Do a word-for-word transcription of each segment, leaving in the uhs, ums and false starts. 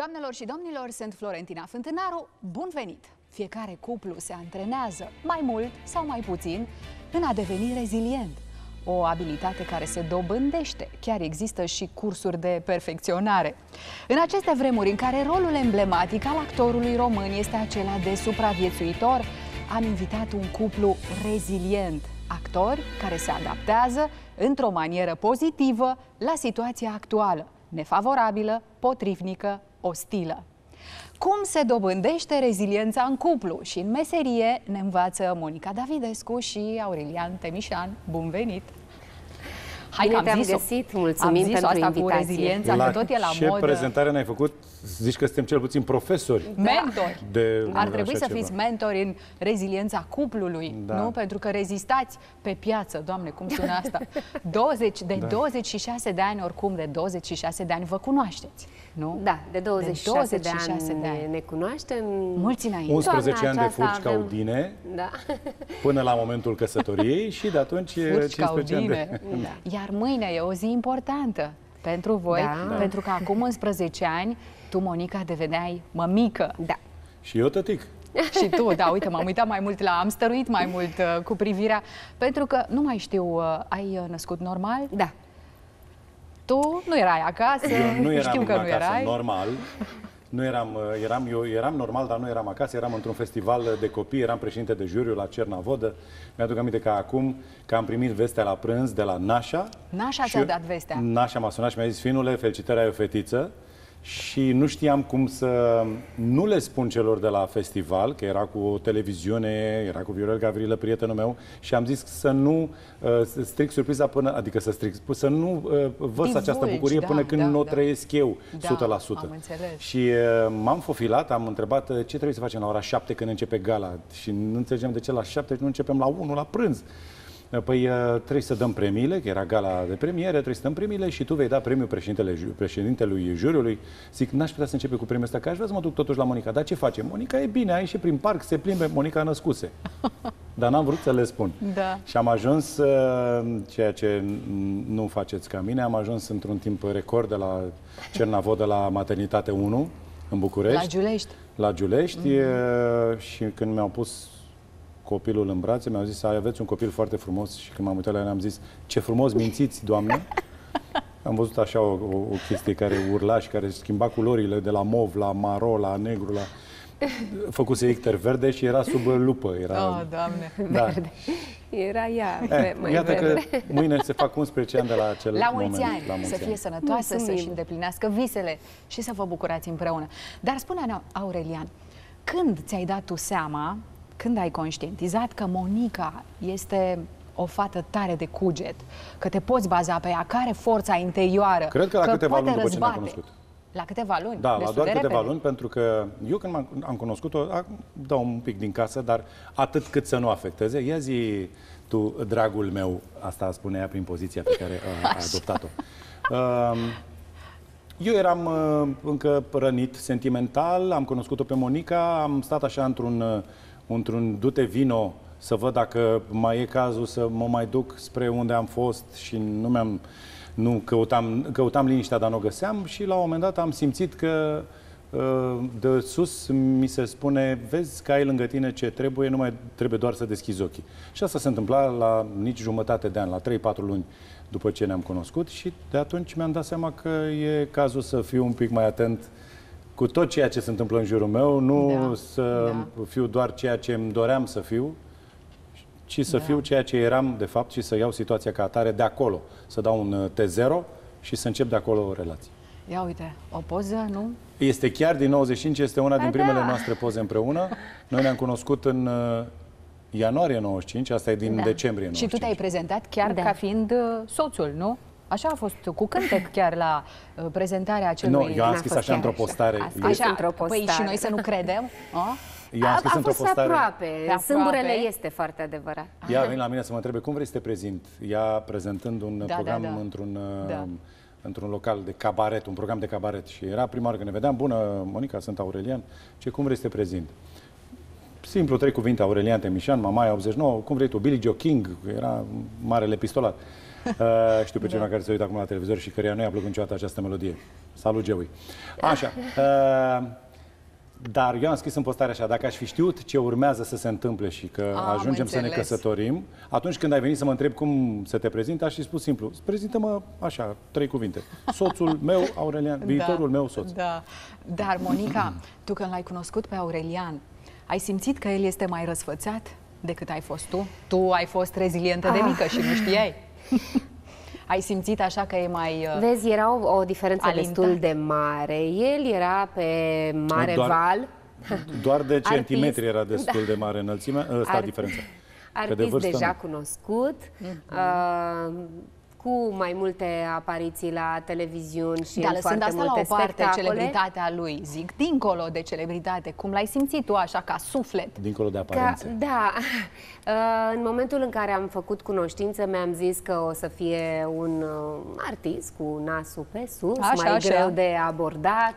Doamnelor și domnilor, sunt Florentina Fântânaru, bun venit! Fiecare cuplu se antrenează, mai mult sau mai puțin, în a deveni rezilient. O abilitate care se dobândește, chiar există și cursuri de perfecționare. În aceste vremuri în care rolul emblematic al actorului român este acela de supraviețuitor, am invitat un cuplu rezilient, actori care se adaptează într-o manieră pozitivă la situația actuală, nefavorabilă, potrivnică, ostilă. Cum se dobândește reziliența în cuplu și în meserie ne învață Monica Davidescu și Aurelian Temișan. Bun venit! Hai că am găsit, mulțumim am zis pentru asta invitație. Cu reziliența, la că tot e la ce modă. prezentare ne-ai făcut? Zici că suntem cel puțin profesori. Mentori. De Ar trebui să ceva. fiți mentori în reziliența cuplului, Da. nu? Pentru că rezistați pe piață, Doamne, cum sună asta? douăzeci, de Da. douăzeci și șase de ani, oricum, de douăzeci și șase de ani vă cunoașteți, nu? Da, de douăzeci și șase de ani, de ani ne cunoaștem. Mulți înainte. unsprezece ani de aceasta furci avem- caudine, Da. până la momentul căsătoriei și de atunci Furci cincisprezece ani de... caudine. Iar mâine e o zi importantă pentru voi, Da. pentru că acum unsprezece ani tu, Monica, deveneai mămică. Da. Și eu tătic. Și tu, da, uite, m-am uitat mai mult la... Am stăruit mai mult uh, cu privirea, pentru că, nu mai știu, uh, ai uh, născut normal? Da. Tu nu erai acasă, Eu nu eram știu că acasă nu erai. normal. Nu eram, eram, eu eram normal, dar nu eram acasă, eram într-un festival de copii, eram președinte de juriu la Cernavodă. Mi-aduc aminte că acum, că am primit vestea la prânz de la Nașa. Nașa și ți-a eu- dat vestea. Nașa m-a sunat și mi-a zis: Finule, felicitări, ai o fetiță. Și nu știam cum să nu le spun celor de la festival, că era cu o televiziune, era cu Viorel Gavrilă, prietenul meu, și am zis să nu uh, să stric surpriza până, adică să stric, să nu uh, văd Divulgi, această bucurie da, până când da, nu o da. trăiesc eu Da, o sută la sută. am înțeles. Și uh, m-am fofilat, am întrebat uh, ce trebuie să facem la ora șapte când începe gala și nu înțelegem de ce la șapte și nu începem la unu la prânz. Păi trebuie să dăm premiile, că era gala de premiere, trebuie să dăm premiile și tu vei da premiul președintele, președintelui juriului. Zic, n-aș putea să începe cu premiul ăsta, că aș vrea să mă duc totuși la Monica. Dar ce face? Monica e bine, a ieșit prin parc, se plimbe, Monica născuse. Dar n-am vrut să le spun. Da. Și am ajuns, uh, ceea ce nu faceți ca mine, am ajuns într-un timp record de la Cernavodă la Maternitate unu, în București. La Giulești. La Giulești mm-hmm. Și când mi-au pus copilul în brațe, mi-au zis: aveți un copil foarte frumos. Și când m-am uitat la el, am zis: ce frumos mințiți, Doamne. Am văzut așa o, o, o chestie care urla și care schimba culorile de la mov, la maro, la negru, la... Făcuse icter verde și era sub lupă. Era... Oh, Doamne. Da. Era ea, Eh, mai iată verde. că mâine se fac unsprezece ani de la acel La moment. mulți ani, la mulți să fie ani. sănătoasă, Mulțumim. să-și îndeplinească visele și să vă bucurați împreună. Dar spune-ne, Aurelian, când ți-ai dat tu seama, când ai conștientizat că Monica este o fată tare de cuget, că te poți baza pe ea, că are forța interioară, Cred că la câteva poate luni după ce ne-am răzbate? cunoscut. La câteva luni? Da, la destul doar de câteva repede. luni, pentru că eu când am, am cunoscut-o, ac- dau un pic din casă, dar atât cât să nu afecteze. Ia zi tu, dragul meu, asta spune ea prin poziția pe care a, a adoptat-o. Um, Eu eram uh, încă rănit sentimental, am cunoscut-o pe Monica, am stat așa într-un uh, într-un du-te vino să văd dacă mai e cazul să mă mai duc spre unde am fost și nu mi-am nu căutam, căutam liniștea, dar nu o găseam și la un moment dat am simțit că uh, de sus mi se spune: vezi că ai lângă tine ce trebuie, nu mai trebuie doar să deschizi ochii. Și asta se întâmpla la nici jumătate de an, la trei patru luni după ce ne-am cunoscut și de atunci mi-am dat seama că e cazul să fiu un pic mai atent cu tot ceea ce se întâmplă în jurul meu, nu Da, să da. fiu doar ceea ce îmi doream să fiu, ci să Da. fiu ceea ce eram de fapt și să iau situația ca atare de acolo, să dau un T zero și să încep de acolo o relație. Ia uite, o poză, nu? Este chiar din nouăzeci și cinci, este una din Da, primele da. noastre poze împreună. Noi ne-am cunoscut în uh, ianuarie nouăzeci și cinci, asta e din Da. decembrie nouăzeci și cinci. Și tu te-ai prezentat chiar Da. ca fiind uh, soțul, nu? Așa a fost, cu cântec chiar la uh, prezentarea acelui... Nu, eu am N-a scris fost așa chiar într-o așa. postare. A scris Așa, într-o păi și postare. noi să nu credem? A? Eu am scris a, a într-o fost postare. aproape. aproape. Sâmburele este foarte adevărat. Ea a venit la mine să mă întrebe cum vrei să te prezint. Ea prezentând un Da, program da, da. într-un Da. uh, într-un local de cabaret, un program de cabaret. Și era prima oară când ne vedeam: bună, Monica, sunt Aurelian. Ce cum vrei să te prezint? simplu, trei cuvinte, Aurelian Temișan, Mamaia optzeci și nouă, cum vrei tu, Billy Joe King, era marele pistolat. Uh, știu pe cineva da. care se uită acum la televizor și căreia nu i-a plăcut niciodată această melodie. Salut, Joey. Așa. Uh, dar eu am scris în postare așa, dacă aș fi știut ce urmează să se întâmple și că am ajungem înțeles. să ne căsătorim, atunci când ai venit să mă întreb cum să te prezint, aș fi spus simplu, prezintă-mă așa, trei cuvinte. Soțul meu, Aurelian, viitorul da, meu soț. Da. Dar, Monica, tu când l-ai cunoscut pe Aurelian, ai simțit că el este mai răsfățat decât ai fost tu? Tu ai fost rezilientă de mică și nu știai. Ai simțit așa că e mai uh, Vezi, era o, o diferență alintat. destul de mare. El era pe mare doar, val. Doar de centimetri Artist, era destul da. de mare înălțimea, ăsta Ar, diferența. Artist de deja nu. cunoscut, mm-hmm. uh, cu mai multe apariții la televiziuni și da, în lăsând foarte asta multe la o parte, spectacole. celebritatea lui, zic, dincolo de celebritate, cum l-ai simțit tu așa, ca suflet? Dincolo de Ca, aparențe. da, în momentul în care am făcut cunoștință, mi-am zis că o să fie un uh, artist cu nasul pe sus, așa, mai așa. greu de abordat.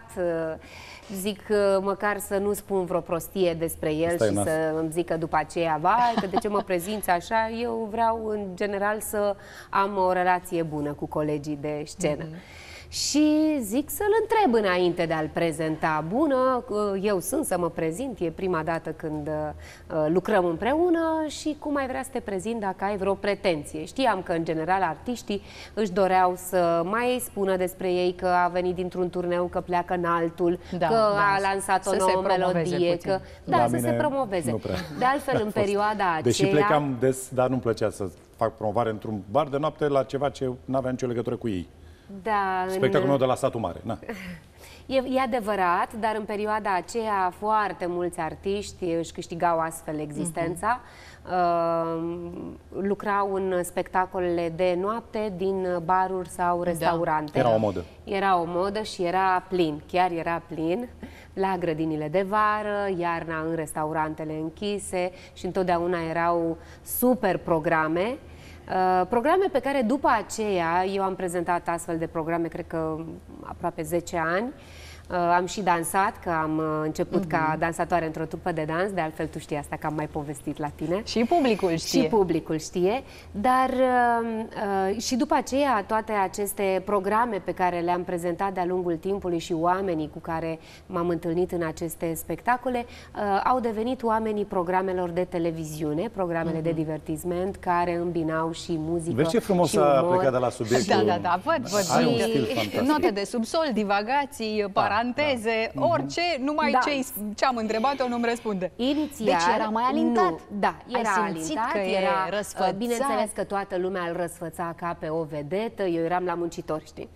Zic, uh, măcar să nu spun vreo prostie despre el Asta și să îmi zică după aceea, vai, că de ce mă prezinți așa? Eu vreau, în general, să am o relație bună cu colegii de scenă. Mm-hmm. Și zic să-l întreb înainte de a-l prezenta. Bună, eu sunt să mă prezint, e prima dată când uh, lucrăm împreună și cum ai vrea să te prezint dacă ai vreo pretenție. Știam că, în general, artiștii își doreau să mai spună despre ei că a venit dintr-un turneu, că pleacă în altul, da, că da, a lansat o să nouă melodie, puțin. că da, La să se promoveze. De altfel, în perioada aceea... Deși plecam des, dar nu-mi plăcea să fac promovare într-un bar de noapte la ceva ce nu avea nicio legătură cu ei. Da, Spectacolul în... meu de la satul mare. Na. E, e adevărat, dar în perioada aceea foarte mulți artiști își câștigau astfel existența. Uh-huh. Uh, lucrau în spectacolele de noapte din baruri sau restaurante. Da. Era o modă. Era o modă și era plin, chiar era plin, la grădinile de vară, iarna în restaurantele închise și întotdeauna erau super programe. Uh, programe pe care după aceea, eu am prezentat astfel de programe, cred că aproape zece ani, uh, am și dansat, că am uh, început uh-huh. ca dansatoare într-o trupă de dans, de altfel tu știi asta, că am mai povestit la tine. Și publicul știe. Și publicul știe, dar uh, uh, și după aceea toate aceste programe pe care le-am prezentat de-a lungul timpului și oamenii cu care m-am întâlnit în aceste spectacole uh, au devenit oamenii programelor de televiziune, programele uh-huh. de divertisment care îmbinau și muzică. Vezi ce frumos și a umor. plecat de la subiectul. Da, da, da, văd, văd. Ai un stil fantastic. Note de subsol, divagații, paranteze, da, da. orice, numai Da. ce, ce am întrebat-o nu-mi răspunde. Inițial, deci era mai alintat. Nu, da, era Ai simțit alintat, că e era răsfățat? Bineînțeles că toată lumea îl răsfăța ca pe o vedetă, eu eram la muncitori, știi?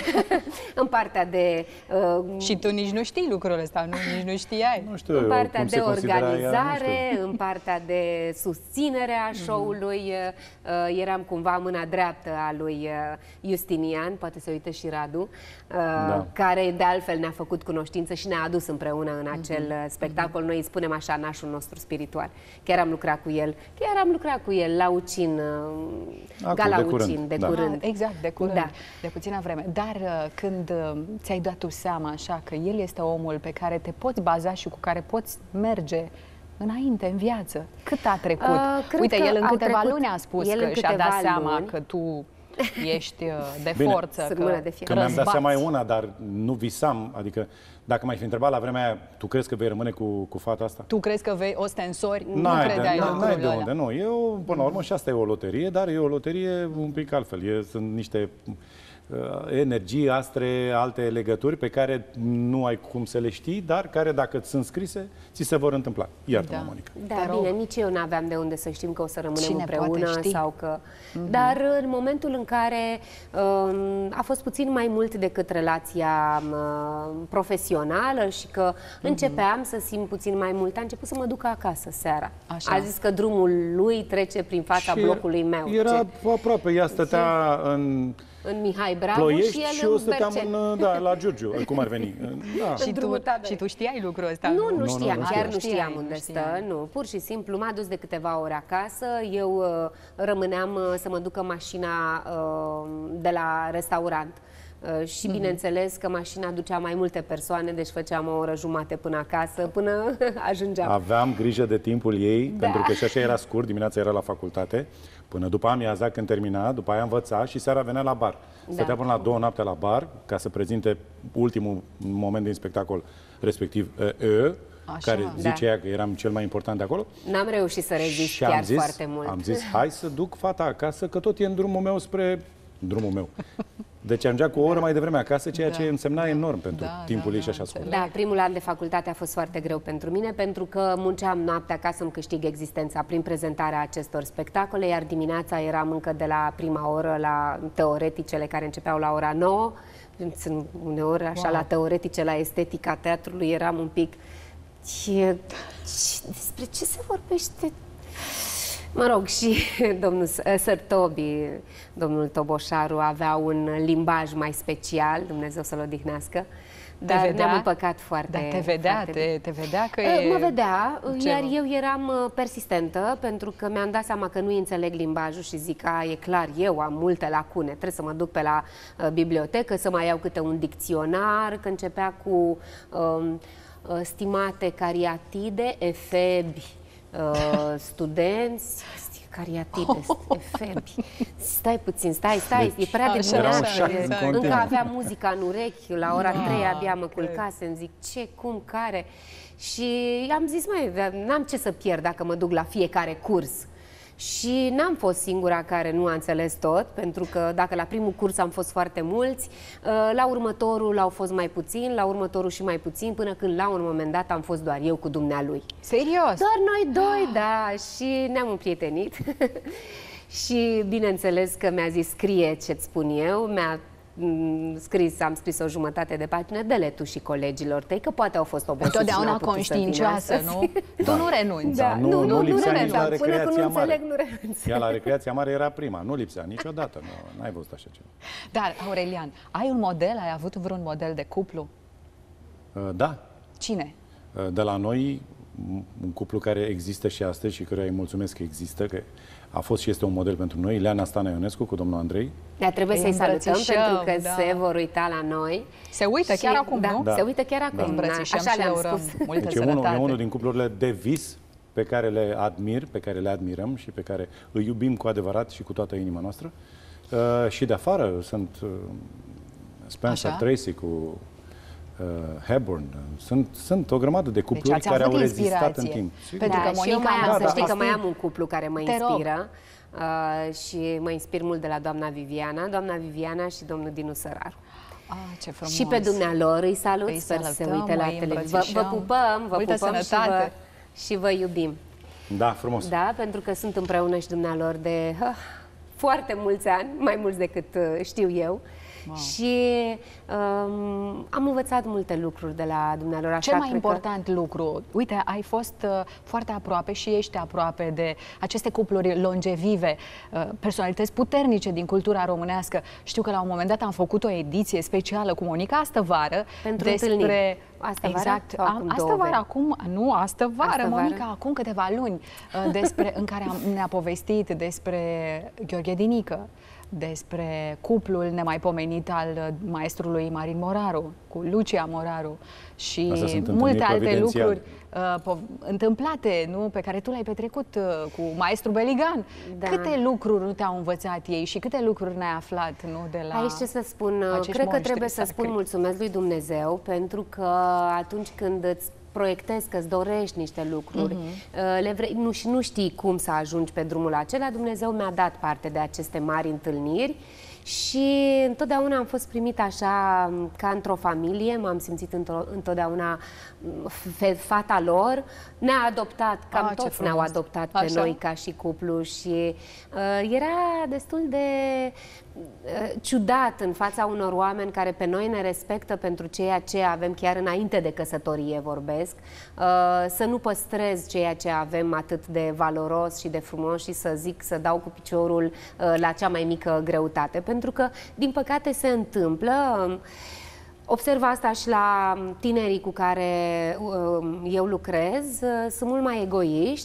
În partea de... Uh, Și tu nici nu știi lucrul ăsta, nu, nici nu știai. Nu știu în partea cum de se considera organizare, ea, nu știu. în partea de susținere a show-ului, uh, eram cumva mâna dreaptă a lui uh, Justinian, poate se uită și Radu, uh, Da. care de altfel ne-a făcut cunoștință și ne-a adus împreună în acel uh, spectacol. Noi îi spunem așa, nașul nostru spiritual. Chiar am lucrat cu el, chiar am lucrat cu el la Ucin, uh, Acum, Gala de curând, Ucin, de da. curând. Ah, exact, de curând, Da. de puțină vreme. Dar uh, când uh, ți-ai dat tu seama așa că el este omul pe care te poți baza și cu care poți merge înainte în viață, cât a trecut? Uh, cred Uite, că el în au câteva trecut- luni a spus el că în și-a dat câteva seama luni. că tu ești uh, de Bine, forță, sunt că mână de fier. Că mi-am dat răzbați. seama e una, dar nu visam. Adică, dacă m-ai fi întrebat la vremea aia, tu crezi că vei rămâne cu, cu fata asta? Tu crezi că vei ostensori? Nu N-ai credeai de, lucrul n-ai de ăla. unde, nu. Eu, până la urmă, și asta e o loterie, dar e o loterie un pic altfel. E, sunt niște uh, energii, astre, alte legături pe care nu ai cum să le știi, dar care, dacă ți sunt scrise, ți se vor întâmpla. Iartă-mă, Da. Monica. Da, Te bine, rog. nici eu n-aveam de unde să știm că o să rămânem Cine împreună poate ști? sau că... Mm-hmm. Dar în momentul în care um, a fost puțin mai mult decât relația um, profesională și că mm-hmm. începeam să simt puțin mai mult, a început să mă ducă acasă seara. Așa. A zis că drumul lui trece prin fața Și blocului meu. Era Ce? aproape. Ea stătea în În Mihai Bravo Ploiești și el și în eu stăteam Berceni. în, da, la Giurgiu, cum ar veni. Da. Și În tu, drumul taberei. și tu știai lucrul ăsta? Nu, nu nu, știam, nu chiar știam. nu știam Știai, unde nu stă, știai. nu, pur și simplu m-a dus de câteva ore acasă, eu uh, rămâneam uh, să mă ducă mașina uh, de la restaurant. Uh, și bineînțeles că mașina ducea mai multe persoane, deci făceam o oră jumate până acasă, până ajungeam. Aveam grijă de timpul ei, Da. pentru că și așa era scurt, dimineața era la facultate, până după amiaza când termina, după aia învăța și seara venea la bar. Stătea până la două noaptea la bar, ca să prezinte ultimul moment din spectacol, respectiv E, Așa. care zice ea că eram cel mai important de acolo. N-am reușit să rezist Și am chiar zis, foarte mult. am zis, hai să duc fata acasă, că tot e în drumul meu spre... drumul meu. Deci am cu o oră mai devreme acasă, ceea Da, ce însemna da, enorm pentru da, timpul da, ei și da, așa scurt. Da, primul an de facultate a fost foarte greu pentru mine, pentru că munceam noaptea ca să-mi câștig existența prin prezentarea acestor spectacole, iar dimineața eram încă de la prima oră la teoreticele care începeau la ora nouă. Sunt uneori așa, Wow. la teoretice, la estetica teatrului, eram un pic... Ce, ce, despre ce se vorbește? Mă rog, și domnul Sir Toby, domnul Toboșaru, avea un limbaj mai special, Dumnezeu să-l odihnească, dar vedea? ne-am împăcat foarte... Dar te vedea, foarte te, te vedea că bine. e... Mă vedea, Ce iar mă? eu eram uh, persistentă, pentru că mi-am dat seama că nu înțeleg limbajul și zic, a, e clar, eu am multe lacune, trebuie să mă duc pe la uh, bibliotecă, să mai iau câte un dicționar, că începea cu um, uh, stimate cariatide, efebi, Uh, studenți, cariatide, efebi. Stai puțin, stai, stai, Deci, e prea de așa, dimineață. așa, e- exact. Încă Continuu. aveam muzica în urechi, la ora Da, trei abia mă cred. culcasem, zic ce, cum, care. Și am zis, măi, n-am ce să pierd dacă mă duc la fiecare curs. Și n-am fost singura care nu a înțeles tot, pentru că dacă la primul curs am fost foarte mulți, la următorul au fost mai puțin, la următorul și mai puțin, până când la un moment dat am fost doar eu cu dumnealui. Serios? Doar noi doi, da, și ne-am împrietenit. Și bineînțeles că mi-a zis, scrie ce-ți spun eu, mi-a mm, scris, am scris o jumătate de pagină, dă-le tu și colegilor tăi, că poate au fost obosiți. Întotdeauna n-au putut să vină conștiincioasă, astăzi. nu? Tu nu renunți. Da, nu- nu lipsea nici la renunțam. Până când nu recreația mare. înțeleg, nu renunț. Ea la recreația mare era prima, nu lipsea niciodată, nu, n-ai văzut așa ceva. Dar, Aurelian, ai un model, ai avut vreun model de cuplu? Uh, Da, Cine? uh, de la noi, un cuplu care există și astăzi și căruia îi mulțumesc că există, că a fost și este un model pentru noi, Ileana Stana Ionescu cu domnul Andrei. Dar trebuie Îi să-i salutăm îmbrățișăm, pentru că da. se vor uita la noi. Se uită Și- chiar acum, da, nu? Da. se uită chiar acum. Îmbrățișăm Așa și le le-am urăm spus. multă Deci e unul, sănătate. e unul din cuplurile de vis pe care le admir, pe care le admirăm și pe care îi iubim cu adevărat și cu toată inima noastră. Uh, și de afară sunt uh, Spencer Așa? Tracy cu uh, Hepburn. Sunt, sunt o grămadă de cupluri Deci ați care avut au rezistat inspirație. în timp. Pentru Da, că și eu Monica mai am, am să știi că povestit. mai am un cuplu care mă Te rog. inspiră uh, și mă inspir mult de la doamna Viviana, doamna Viviana și domnul Dinu Săraru. Ah, ce frumos. Și pe dumnealor îi salut, Îi sper să se salutăm, uite la îi televiziune. Vă, vă îmbrățișăm. pupăm, vă Multă pupăm și vă, sănătate. și vă iubim. Da, frumos. Da, pentru că sunt împreună și dumnealor de uh, foarte mulți ani, mai mulți decât uh, știu eu. Wow. Și um, am învățat multe lucruri de la dumnealor. Așa Cel mai cred că- important lucru, uite, ai fost uh, foarte aproape și ești aproape de aceste cupluri longevive, uh, personalități puternice din cultura românească. Știu că la un moment dat am făcut o ediție specială cu Monica astă vară Pentru despre... întâlniri. Astă vară exact, sau acum astă două vară, veri? acum, nu, astă vară, Astă vară? Monica, acum câteva luni, uh, despre, în care am, ne-a povestit despre Gheorghe Dinică, despre cuplul nemaipomenit al uh, maestrului Marin Moraru, cu Lucia Moraru și Astea sunt multe întâlniri alte providențiale. lucruri uh, po- întâmplate, nu, pe care tu le-ai petrecut uh, cu maestru Beligan. Da. Câte lucruri nu te-au învățat ei și câte lucruri ne-ai aflat, nu, de la Aici ce să spun, acești cred că monștri trebuie să spun sacri. mulțumesc lui Dumnezeu, pentru că atunci când îți proiectezi că îți dorești niște lucruri, uh-huh. le vrei, nu, și nu știi cum să ajungi pe drumul acela, Dumnezeu mi-a dat parte de aceste mari întâlniri și întotdeauna am fost primit așa ca într-o familie, m-am simțit într-o, întotdeauna fe- fata lor, ne-a adoptat, cam Ah, ce toți ne-au frumos. adoptat pe Așa? noi ca și cuplu și uh, era destul de uh, ciudat în fața unor oameni care pe noi ne respectă pentru ceea ce avem chiar înainte de căsătorie, vorbesc, uh, să nu păstrez ceea ce avem atât de valoros și de frumos și să zic, să dau cu piciorul uh, la cea mai mică greutate, pentru că, din păcate, se întâmplă. Um, Observ asta și la tinerii cu care uh, eu lucrez, uh, sunt mult mai egoiști,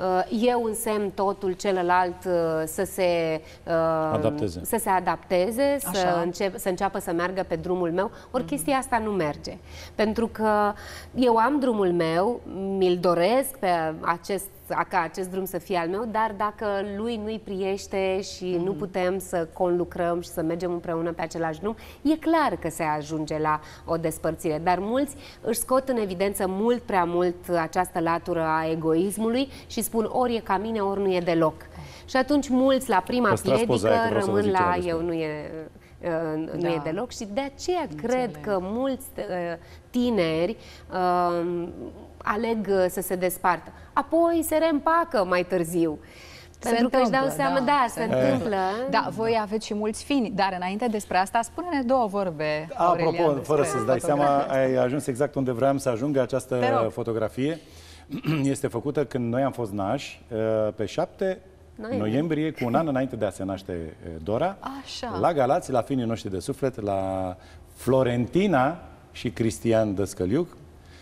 eu însemn totul, celălalt să se adapteze, să, se adapteze să, încep, să înceapă să meargă pe drumul meu, ori chestia asta nu merge. Pentru că eu am drumul meu, mi-l doresc pe acest ca acest drum să fie al meu, dar dacă lui nu-i priește și mm-hmm. nu putem să conlucrăm și să mergem împreună pe același drum, e clar că se ajunge la o despărțire. Dar mulți își scot în evidență mult prea mult această latură a egoismului și spun ori e ca mine, ori nu e deloc. Și atunci mulți la prima Păstrați piedică rămân la eu nu e... nu da. e deloc și de aceea Înțeleg. cred că mulți tineri uh, aleg să se despartă. Apoi se reîmpacă mai târziu. Se pentru că își dau seama, da, da, se, se întâmplă. Da, voi aveți și mulți fini, dar înainte despre asta, spune-ne două vorbe, Aurelian. Apropo, fără să-ți dai seama, ai ajuns exact unde vreau să ajungă această fotografie. Este făcută când noi am fost nași, pe șapte noiembrie, noiembrie cu un an înainte de a se naște Dora, Așa. La Galați, la finii noștri de suflet, la Florentina și Cristian Dăscăliuc.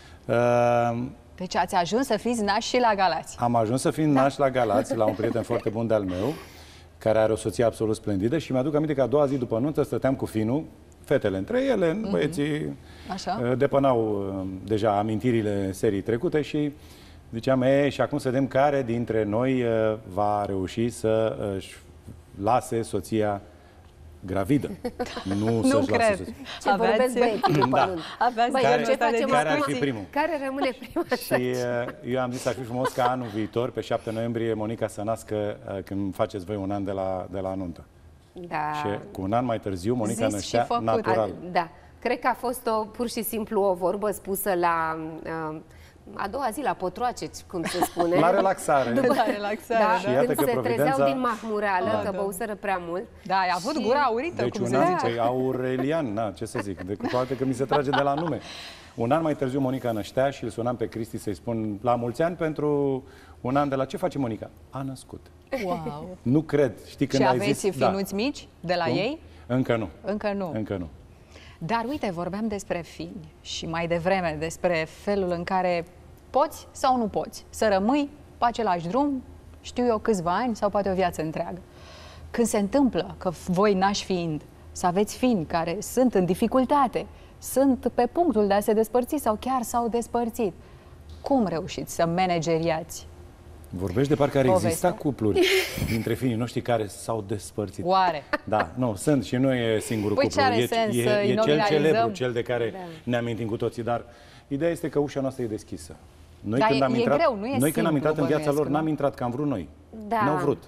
Deci ați ajuns să fiți nași și la Galați. Am ajuns să fim da. nași la Galați, la un prieten foarte bun de-al meu, care are o soție absolut splendidă și mi-aduc aminte că a doua zi după nuntă stăteam cu finul, fetele între ele, mm-hmm. băieții Așa. depănau deja amintirile serii trecute și ziceam, e, și acum să vedem care dintre noi va reuși să își lase soția gravidă. Nu, nu să-și cred. Lase Ce aveați... vorbesc băieții după da. nuntă. Băi, care, ce facem care acum? ar fi primul? Care rămâne primul? Și eu am zis, ar fi frumos ca anul viitor, pe șapte noiembrie, Monica să nască când faceți voi un an de la, de la nuntă. Da. Și cu un an mai târziu, Monica Zis năștea și natural. A, da. Cred că a fost o, pur și simplu o vorbă spusă la... Uh, a doua zi la potroace, cum se spune. La relaxare. După la relaxare, da, și iată când că se providența... trezeau din mahmurală, Ah, că da. băuseră prea mult. Da, ai avut și... gura aurită, deci cum un se an, zice. păi, Aurelian, na, ce să zic, de, cu toate că mi se trage de la nume. Un an mai târziu Monica năștea și îl sunam pe Cristi să-i spun la mulți ani pentru un an de la... Ce face Monica? A născut. Wow. Nu cred. Știi când Și ai aveți zis... finuți da. mici de la Cum? ei? Încă nu. Încă nu. Încă nu. Dar uite, vorbeam despre fini și mai devreme despre felul în care poți sau nu poți să rămâi pe același drum, știu eu, câțiva ani sau poate o viață întreagă. Când se întâmplă că voi nași fiind, să aveți fini care sunt în dificultate, sunt pe punctul de a se despărți sau chiar s-au despărțit, cum reușiți să manageriați? Vorbești de parcă ar Povestea. exista cupluri dintre fiii noștri care s-au despărțit. Oare? Da, nu, sunt și nu e singurul Păi cuplu. ce are e, sens e, să e cel nominalizăm? celebru, cel de care Da. ne amintim cu toții, dar ideea este că ușa noastră e deschisă. Noi Dar când e- am e intrat, greu, nu e noi când simplu, am intrat în viața bănuiesc, lor, nu? n-am intrat că am vrut noi. Da. N-au vrut.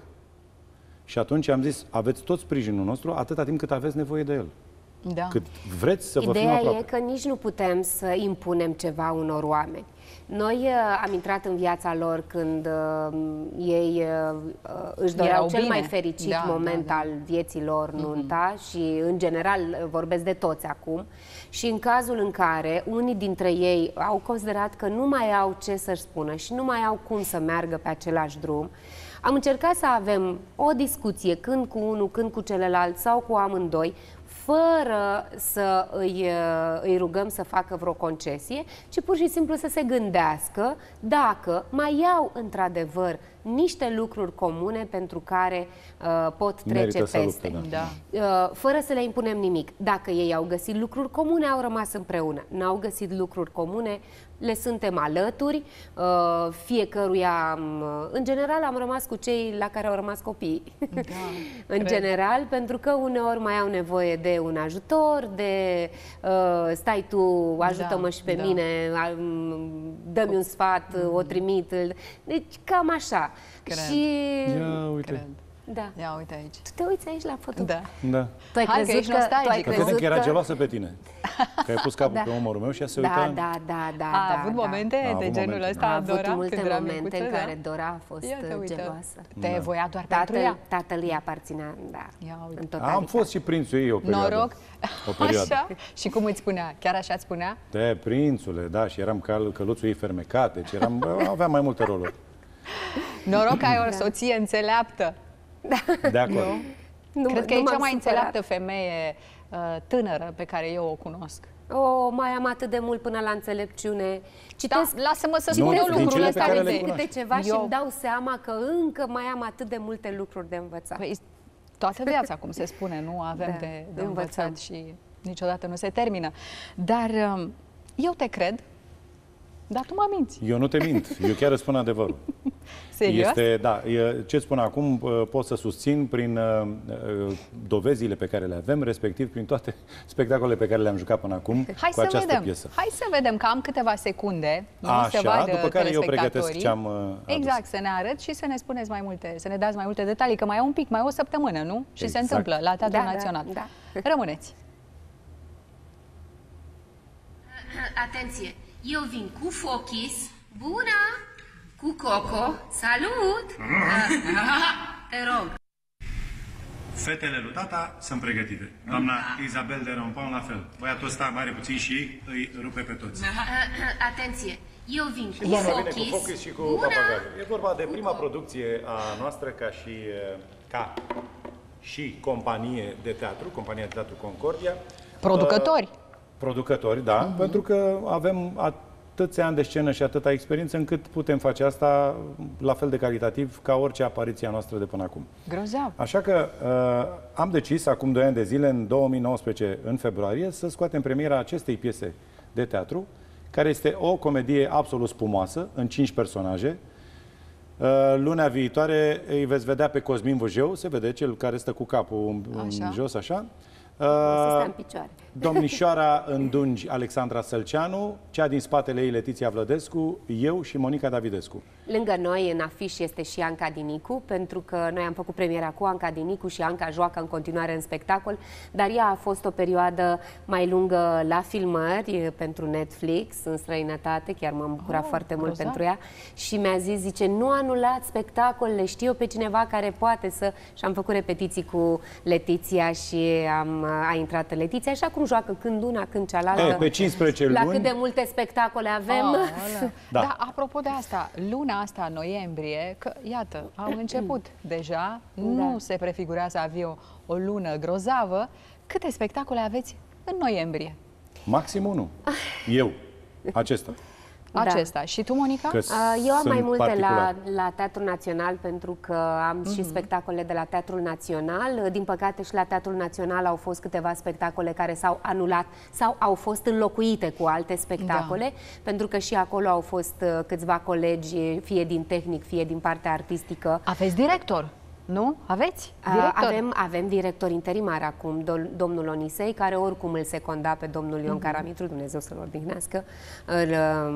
Și atunci am zis, aveți tot sprijinul nostru atâta timp cât aveți nevoie de el. Da. Cât vreți să vă fim Ideea aproape. e că nici nu putem să impunem ceva unor oameni. Noi uh, am intrat în viața lor când uh, ei uh, își doreau Erau cel bine. mai fericit Da, moment da, da. al vieții lor, nunta, mm-hmm. și în general vorbesc de toți acum. Și în cazul în care unii dintre ei au considerat că nu mai au ce să-și spună și nu mai au cum să meargă pe același drum, am încercat să avem o discuție când cu unul, când cu celălalt sau cu amândoi, fără să îi, îi rugăm să facă vreo concesie, ci pur și simplu să se gândească dacă mai au într-adevăr niște lucruri comune pentru care uh, pot trece Merită să peste. lupte, da. Uh, fără să le impunem nimic. Dacă ei au găsit lucruri comune, au rămas împreună. N-au găsit lucruri comune, le suntem alături, uh, fiecăruia, um, în general am rămas cu cei la care au rămas copiii. Da, în cred. general, pentru că uneori mai au nevoie de un ajutor, de uh, stai tu, ajută-mă Da, și pe da. mine, um, dă-mi un sfat, o trimit. Deci cam așa. Cred. Și... Ia, uite. Cred. Da. Ia uite aici. Tu te uiți aici la foto? Da. Da. Tu ai Hai că crezut ești că, tu ai nostalgic. Că credeam crezut că era că... geloasă pe tine. Că ai pus capul Da. pe umărul meu și ea se Da, uită. da, da, da. A da, avut da. momente A de avut genul momente. ăsta, A avut Dora, multe când era momente micuță, în da? care Dora a fost Ia te uită. geloasă. Te voia doar pentru ea? Tatăl, tatăl ei aparținea, da, Ia uite. în totalitate. Am fost și prințul ei o perioadă. Noroc. O perioadă. Așa? Și cum îți spunea? Chiar așa îți spunea? De prințule, da, și eram cal, căluțul ei fermecat, deci eram, aveam mai multe roluri. Noroc că ai o soție înțeleaptă. De acord. Nu, Cred nu că e cea m-am mai supărat. înțeleaptă femeie uh, tânără pe care eu o cunosc. O, mai am atât de mult până la înțelepciune. Citesc, Da, lasă-mă să Nu, spun eu din lucrul cele pe ăsta. care le uite. cunoști. câte ceva Eu- și îmi dau seama că încă mai am atât de multe lucruri de învățat. Păi, toată viața, cum se spune, nu avem Da, de, de învățăm. învățat și niciodată nu se termină. Dar um, eu te cred, dar tu mă minți. Eu nu te mint, eu chiar îți spun adevărul. Serios? Este, da, e- ce spun acum pot să susțin prin uh, uh, dovezile pe care le avem, respectiv prin toate spectacolele pe care le-am jucat până acum Hai cu să această vedem. piesă. Hai să vedem că am câteva secunde. Nu Așa, se vadă după care eu pregătesc telespectatorii. ce am uh, adus. Exact, să ne arăt și să ne spuneți mai multe, să ne dați mai multe detalii, că mai e un pic, mai e o săptămână, nu? Și Exact. se întâmplă la Teatrul Da, da, Național. da. Rămâneți. Atenție! Eu vin cu Fochis. Bună! Cu Coco. Salut! Te rog. Fetele lui tata sunt pregătite. Doamna Isabel de Rompon la fel. Băiatul ăsta mare puțin și îi rupe pe toți. Atenție! Eu vin cu Doamna vine Fochis. cu Focus și cu Bună! Papagaiul. E vorba de prima producție a noastră ca și, ca și companie de teatru, compania de teatru Concordia. Producători. Uh, producători, da, uh-huh. pentru că avem atâția ani de scenă și atâta experiență încât putem face asta la fel de calitativ ca orice apariție a noastră de până acum. Grozav. Așa că uh, am decis acum doi ani de zile, în două mii nouăsprezece, în februarie, să scoatem premiera acestei piese de teatru, care este o comedie absolut spumoasă, în cinci personaje. Uh, lunea viitoare îi veți vedea pe Cosmin Vâjeu, se vede cel care stă cu capul în, Așa. în jos, așa. O să stea Uh, în picioare. domnișoara în dungi Alexandra Sălceanu, cea din spatele ei Letiția Vlădescu, eu și Monica Davidescu. Lângă noi, în afiș, este și Anca Dinicu, pentru că noi am făcut premiera cu Anca Dinicu și Anca joacă în continuare în spectacol, dar ea a fost o perioadă mai lungă la filmări pentru Netflix, în străinătate, chiar m-am bucurat Oh, foarte mult grozav. pentru ea și mi-a zis, zice, nu anulați spectacolele, știu eu pe cineva care poate să... Și am făcut repetiții cu Letiția și am, a intrat Letiția și acum joacă când una, când cealaltă. E, pe cincisprezece La luni... cât de multe spectacole avem. Oh, Da. da. da, apropo de asta, luna asta, noiembrie, că iată, au început deja, nu Da. se prefigurează a fi o, o lună grozavă. Câte spectacole aveți în noiembrie? Maxim unul. Eu. Acesta. Da. Acesta. Și tu, Monica? Că Uh, Eu am sunt mai multe la, particular. la Teatrul Național pentru că am și spectacole de la Teatrul Național. Din păcate și la Teatrul Național au fost câteva spectacole care s-au anulat sau au fost înlocuite cu alte spectacole, da. pentru că și acolo au fost uh, câțiva colegi, fie din tehnic, fie din partea artistică. Aveți director, nu? Aveți Uh, director? Avem, avem director interimar acum, do- domnul Onisei, care oricum îl seconda pe domnul Ion uh-huh. Caramitru, Dumnezeu să-l odihnească, în,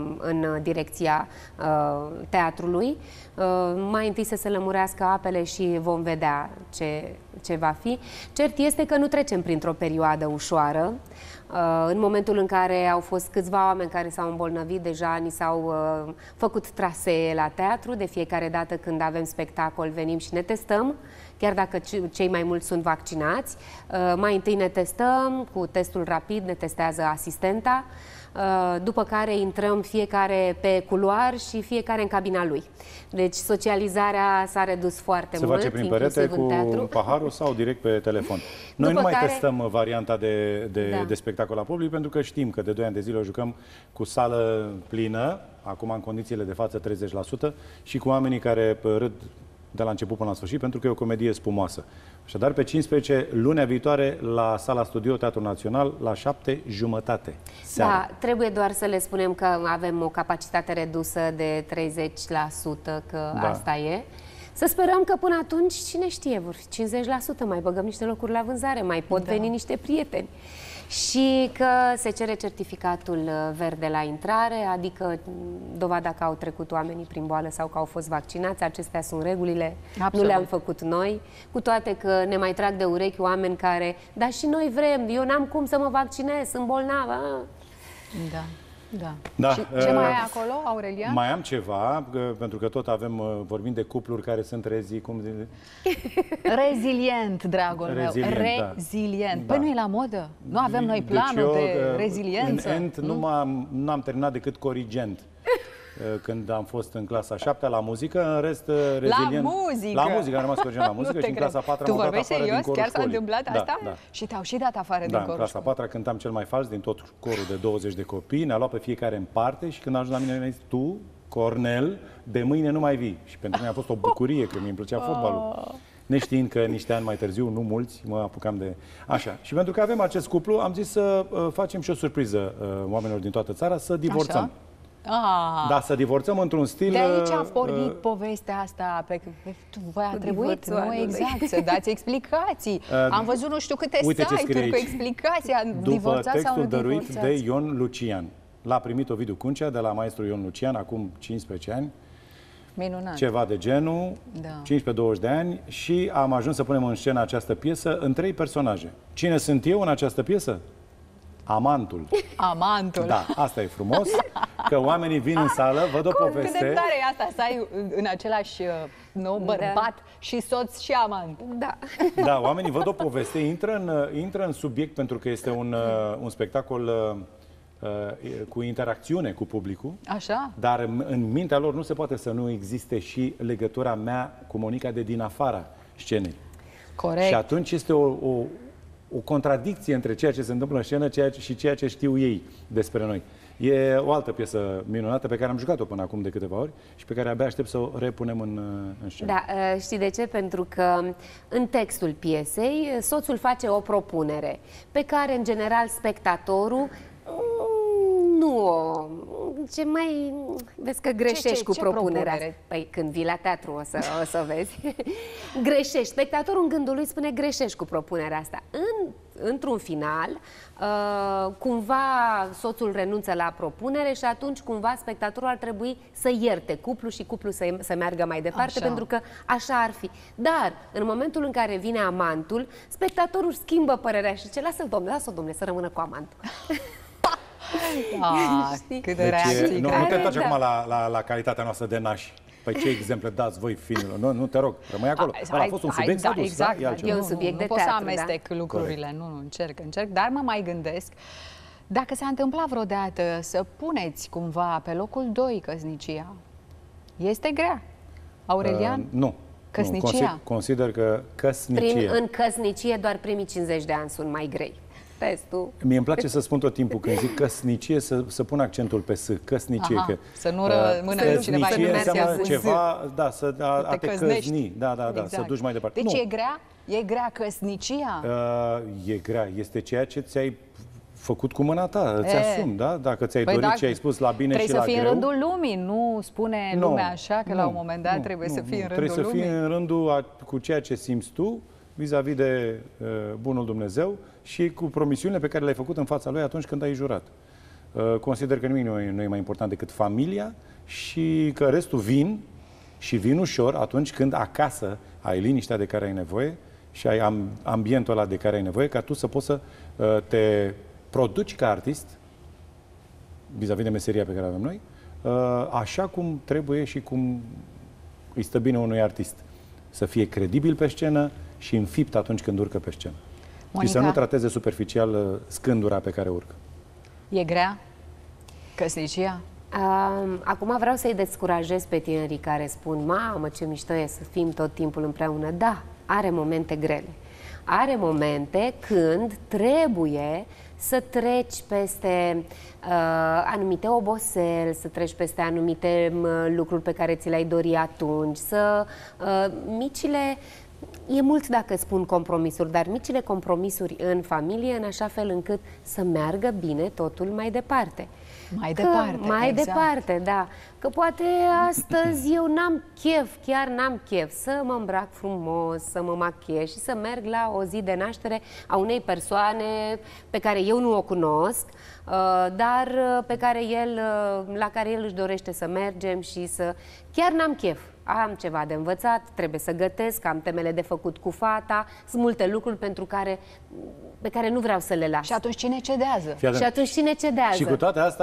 în direcția uh, teatrului. Uh, mai întâi să se lămurească apele și vom vedea ce, ce va fi. Cert este că nu trecem printr-o perioadă ușoară. Uh, în momentul în care au fost câțiva oameni care s-au îmbolnăvit, deja ni s-au uh, făcut trasee la teatru. De fiecare dată când avem spectacol venim și ne testăm, chiar dacă cei mai mulți sunt vaccinați. Uh, mai întâi ne testăm cu testul rapid, ne testează asistenta, uh, după care intrăm fiecare pe culoar și fiecare în cabina lui. Deci socializarea s-a redus foarte Se mult, face prin inclusiv perete în cu teatru. paharul sau direct pe telefon. Noi După nu mai care- testăm varianta de, de, Da. de spectacol la public pentru că știm că de doi ani de zile o jucăm cu sală plină, acum în condițiile de față treizeci la sută, și cu oamenii care râd de la început până la sfârșit, pentru că e o comedie spumoasă. Așadar, pe cincisprezece, lunea viitoare, la Sala Studio Teatrul Național, la șapte jumătate seara. Da, trebuie doar să le spunem că avem o capacitate redusă de treizeci la sută, că Da. asta e. Să sperăm că până atunci, cine știe, vor fi cincizeci la sută, mai băgăm niște locuri la vânzare, mai pot Da. veni niște prieteni. Și că se cere certificatul verde la intrare, adică dovada că au trecut oamenii prin boală sau că au fost vaccinați. Acestea sunt regulile, Absolut. nu le-am făcut noi, cu toate că ne mai trag de urechi oameni care, dar și noi vrem, eu n-am cum să mă vaccinez, sunt bolnavă. Da, da. Da, Și ce uh, mai ai acolo, Aurelian? Mai am ceva, că- pentru că tot avem, uh, vorbim de cupluri care sunt rezi, cum zice? Rezilient, dragul Rezilient, meu. da. Rezilient. Da. Păi nu e la modă? Nu avem noi Deci planul eu, de uh, reziliență? În Ent nu m-am, n-am terminat decât corigent. când am fost în clasa a șaptea la muzică, în rest rezilient. La muzică! La muzică, am rămas Eugen la muzică și în clasa a patra tu m-am dat vorbești afară serios? din corul Chiar s-a școlii. întâmplat Da, asta? da. Și te-au și dat afară Da, din în corul clasa a patra cântam cel mai fals din tot corul de douăzeci de copii, ne-a luat pe fiecare în parte și când a ajuns la mine mi-a zis, tu, Cornel, de mâine nu mai vii. Și pentru mine a fost o bucurie, că mi-mi plăcea fotbalul. Neștiind că niște ani mai târziu, nu mulți, mă apucam de... Așa. Și pentru că avem acest cuplu, am zis să uh, facem și o surpriză uh, oamenilor din toată țara, să divorțăm. Așa? Ah. Da, să divorțăm într-un stil... De aici a pornit uh, povestea asta, pe tu voi a Cu trebuit, divorțul nu anului. exact, să dați explicații. Uh, Am văzut nu știu câte uite ce scrie site-uri cu aici. explicații, După divorțați sau nu textul dăruit divorțați. de Ion Lucian. L-a primit Ovidiu Cuncea de la maestru Ion Lucian, acum cincisprezece ani, Minunat. ceva de genul, Da. cincisprezece douăzeci de ani, și am ajuns să punem în scenă această piesă în trei personaje. Cine sunt eu în această piesă? Amantul. Amantul. Da, asta e frumos, că oamenii vin în sală, văd o Cum, poveste... cât de tare e asta, să ai în același uh, nu, bărbat Da. și soț și amant. Da. Da, oamenii văd o poveste, intră în, intră în subiect pentru că este un, uh, un spectacol uh, uh, cu interacțiune cu publicul, Așa? dar în, în mintea lor nu se poate să nu existe și legătura mea cu Monica de din afara scenei. Corect. Și atunci este o, o, o contradicție între ceea ce se întâmplă în scenă ceea ce, și ceea ce știu ei despre noi. E o altă piesă minunată pe care am jucat-o până acum de câteva ori și pe care abia aștept să o repunem în, în scenă. Da, știi de ce? Pentru că în textul piesei soțul face o propunere pe care, în general, spectatorul nu o... Ce mai... Vezi că greșești Ce- ce- cu ce propunerea propunere? asta. Păi când vii la teatru o să, o să vezi. Greșești. Spectatorul în gândul lui spune greșești cu propunerea asta. În, într-un final, uh, cumva soțul renunță la propunere și atunci cumva spectatorul ar trebui să ierte cuplul și cuplul să, să meargă mai departe, Așa. pentru că așa ar fi. Dar în momentul în care vine amantul, spectatorul schimbă părerea și zice, lasă-l, domnule, lasă-l, domnule, să rămână cu amantul. Ah, Știi? cât de Deci, reacții. nu, care- nu te întoarce Da. acum la, la, la calitatea noastră de nași. Păi ce exemple dați voi finilor? Nu, nu te rog, rămâi acolo. Hai, Ăla a fost un hai, subiect, da, s-a dus, exact, da? E altceva. E un nu, subiect nu, de nu pot să teatru, amestec lucrurile, nu, nu, încerc, încerc, dar mă mai gândesc, dacă s-a întâmplat vreodată să puneți cumva pe locul doi căsnicia, este grea. Aurelian? Uh, nu. Căsnicia? Nu, consider, consider că căsnicia... Prim, în căsnicie, doar primii cincizeci de ani sunt mai grei. Testul. Mie îmi place să spun tot timpul când zic căsnicie să, să pun accentul pe S, căsnicie. Aha, că, să nu uh, rămână cineva căsnicie în înseamnă cu Z. ceva, da, să, a, a Te te căznești. căzni, da, da, da, Exact. să duci mai departe. Deci nu, e grea? E grea căsnicia? uh, e grea, este ceea ce ți-ai făcut cu mâna ta, îți E. asumi, da? Dacă ți-ai Păi dorit da, și ai spus la bine și trebuie la să fii greu... în rândul lumii, nu spune Nu, lumea așa că nu, la un moment dat nu, trebuie nu, să fii nu. în rândul Trebuie să lumii. fii în rândul a, cu ceea ce simți tu vis-a-vis de uh, bunul Dumnezeu și cu promisiunile pe care le-ai făcut în fața Lui atunci când ai jurat. Uh, consider că nimic nu e, nu e mai important decât familia și că restul vin și vin ușor atunci când acasă ai liniștea de care ai nevoie și ai am, ambientul ăla de care ai nevoie ca tu să poți să uh, te produci ca artist vis-a-vis de meseria pe care o avem noi, uh, așa cum trebuie și cum îi stă bine unui artist. Să fie credibil pe scenă și înfipt atunci când urcă pe scenă. Monica, Și să nu trateze superficial uh, scândura pe care urcă. e grea căsnicia? Um, acum vreau să-i descurajez pe tinerii care spun, mamă, ce mișto e să fim tot timpul împreună. Da, are momente grele. Are momente când trebuie să treci peste uh, anumite oboseli, să treci peste anumite uh, lucruri pe care ți le-ai dori atunci, să uh, micile... E mult dacă spun compromisuri, dar micile compromisuri în familie, în așa fel încât să meargă bine totul mai departe. Mai Că departe, Mai exact. departe, da. Că poate astăzi eu n-am chef, chiar n-am chef să mă îmbrac frumos, să mă machiez și să merg la o zi de naștere a unei persoane pe care eu nu o cunosc, uh, dar uh, pe care el, uh, la care el își dorește să mergem și să... Chiar n-am chef. Am ceva de învățat, trebuie să gătesc, am temele de făcut cu fata, sunt multe lucruri pentru care, pe care nu vreau să le las. Și atunci cine cedează? Fii atent. Și atunci cine cedează? Și cu toate astea,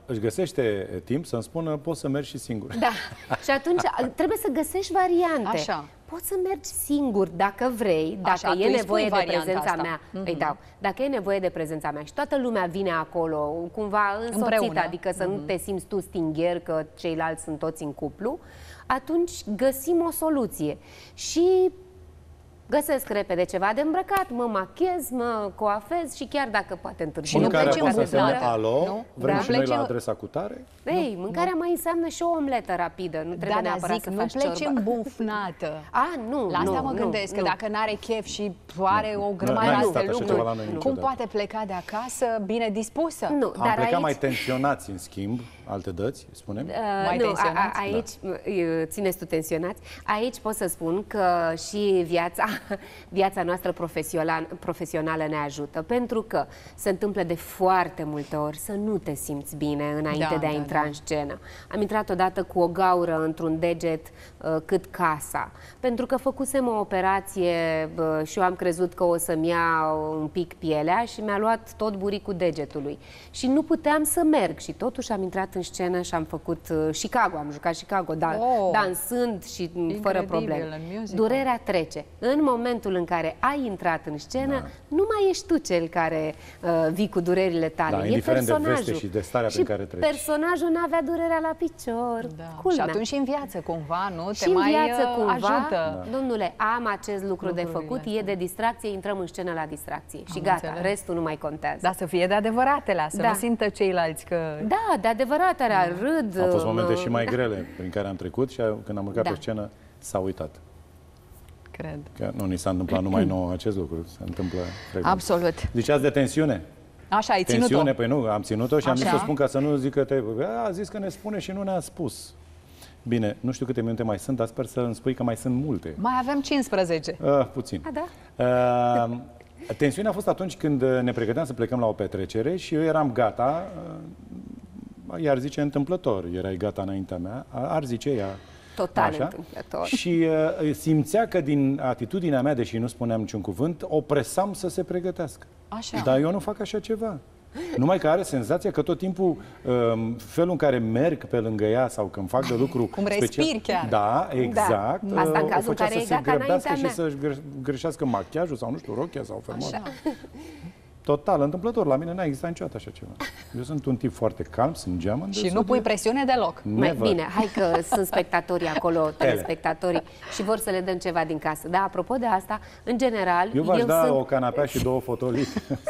își găsește timp să-mi spună, poți să mergi și singur. Da. Și atunci trebuie să găsești variante. Așa. Poți să mergi singur dacă vrei, dacă Așa, e nevoie de prezența asta. mea. Mm-hmm. Îi dau. Dacă e nevoie de prezența mea și toată lumea vine acolo, cumva însoțită, Împreună. adică să mm-hmm. nu te simți tu stingher că ceilalți sunt toți în cuplu, atunci găsim o soluție. Și găsesc repede ceva de îmbrăcat, mă machez, mă coafez și chiar dacă poate întârzi. Mâncarea pleci poate în să semne, bufnată. alo, Nu? vrem Da. și noi la Pleci în- adresa cu tare? Ei, mâncarea mai înseamnă și o omletă rapidă, nu trebuie Da, neapărat zic, să nu faci pleci ciorbă. îmbufnată. A, nu, La asta nu, mă nu, gândesc, că nu. dacă n-are chef și are o N-a grămadă existat de așa lucruri, ceva la noi cum niciodată. poate pleca de acasă bine dispusă? Nu, Am dar plecat aici... mai tensionați, în schimb, alte dăți, spunem. Uh, Mai nu, a, tensionați? a, aici, da. Țineți tu tensionați, aici pot să spun că și viața, viața noastră profesională, profesională ne ajută, pentru că se întâmplă de foarte multe ori să nu te simți bine înainte Da, de a da, intra da. în scenă. Am intrat odată cu o gaură într-un deget uh, cât casa, pentru că făcusem o operație uh, și eu am crezut că o să-mi ia un pic pielea și mi-a luat tot buricul degetului. Și nu puteam să merg și totuși am intrat în scenă și am făcut uh, Chicago, am jucat Chicago, da, Oh! dansând și Incredibil, fără probleme. în musical. Durerea trece. În momentul în care ai intrat în scenă, da. nu mai ești tu cel care uh, vii cu durerile tale. Da, e indiferent de personajul. veste și de starea și prin care treci. personajul n-avea durerea la picior. Da. Și Culmea. atunci și în viață, cumva, nu? Și Te în mai viață, uh, cumva, ajută. domnule, am acest lucru de Lucrurile făcut, astea. e de distracție, intrăm în scenă la distracție. Și Am gata, înțeles. restul nu mai contează. Dar să fie de adevăratele, să Da. nu simtă ceilalți că... Da, de adevărat, era râd. Au fost momente mă- și mai grele prin care am trecut și când am urcat Da. pe scenă, s-a uitat. Cred. Că nu ni s-a întâmplat numai nouă acest lucru, se întâmplă frecvent. Absolut. Ziceați de tensiune. Așa, ai ținut-o. Tensiune, păi nu, am ținut-o și am Așa. zis să spun ca să nu zică te... A, a zis că ne spune și nu ne-a spus. Bine, nu știu câte minute mai sunt, dar sper să îmi spui că mai sunt multe. Mai avem cincisprezece. Uh, puțin. A, da? Uh, tensiunea a fost atunci când ne pregăteam să plecăm la o petrecere și eu eram gata, uh, iar zice întâmplător, erai gata înaintea mea, ar zice ea. Total Așa. întâmplător. Și uh, simțea că din atitudinea mea, deși nu spuneam niciun cuvânt, o presam să se pregătească. Așa. Dar eu nu fac așa ceva. Numai că are senzația că tot timpul um, felul în care merg pe lângă ea sau când fac de lucru Cum special, respiri chiar. Da, exact. Da. Asta în uh, o cazul în făcea care să e se gata grăbească înaintea și mea. să-și gre- greșească machiajul sau, nu știu, rochia sau fermoara. Așa. Total, întâmplător. La mine n-a existat niciodată așa ceva. Eu sunt un tip foarte calm, sunt geamăn de Și nu zodie. pui presiune deloc. Mai Never. bine, hai că sunt spectatorii acolo, telespectatorii, și vor să le dăm ceva din casă. Da, apropo de asta, în general, Eu v-aș da sunt... o canapea și două fotolii.